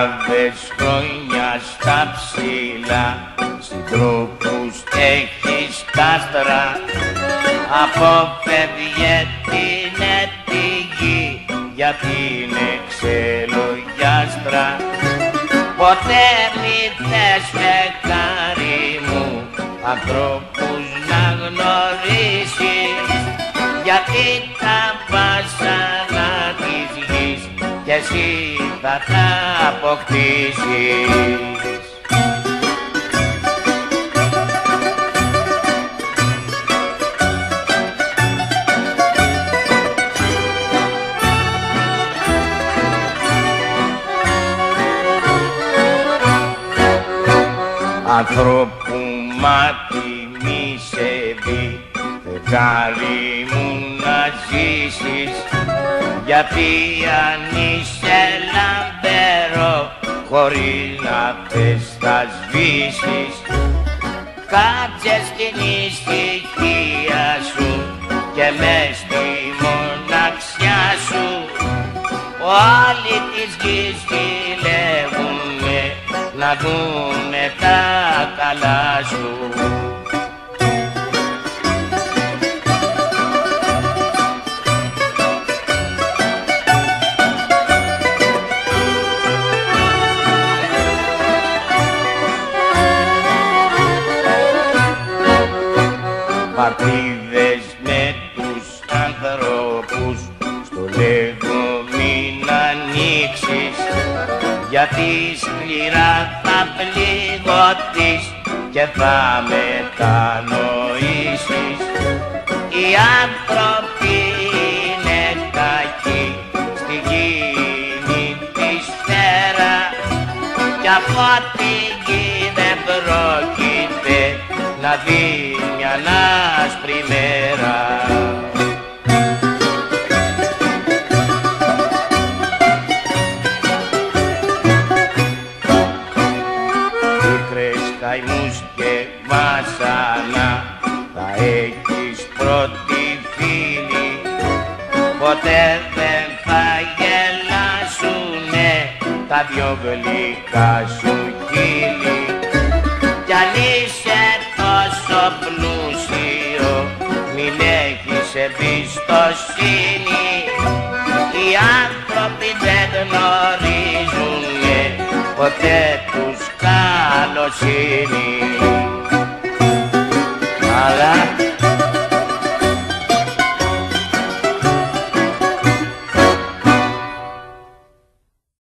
χιλιάδες χρόνια στα ψηλά, συντρόφους έχεις κάστρα, αποφεύγε την ετηγή, γιατί είναι ξελογιάστρα. Ποτέ μη θες φεγγάρι μου ανθρώπους να γνωρίσεις, γιατί τα βάσανα της γης κι εσύ θα τα αποκτήσεις. Ανθρώπου μάτι μη σε δει, φεγγάρι μου να ζήσεις, γιατί αν είσαι λαμπερό χωρίς να θες θα σβήσεις. Κάτσε στην ησυχία σου και μες στη μοναξιά σου, όλοι της γης ζηλεύουνε να δούνε τα καλά σου. Πατρίδες με τους ανθρώπους, στο λέγω μην ανοίξεις, γιατί σκληρά θα πληγωθείς και θα μετανοήσεις. Οι άνθρωποι είναι κακοί στη γη τη σφαίρα, κι από τη γη δεν πρόκειται να δει μια άσπρη μέρα. Πίκρες, καημούς και βάσανα θα έχεις πρώτη φίλη, ποτέ δεν θα γελάσουνε τα δυο γλυκά σου χείλη. Κι αν είσαι τόσο πλούσιο μην έχεις εμπιστοσύνη, οι άνθρωποι δεν γνωρίζουνε ποτέ τους καλοσύνη. Αλλά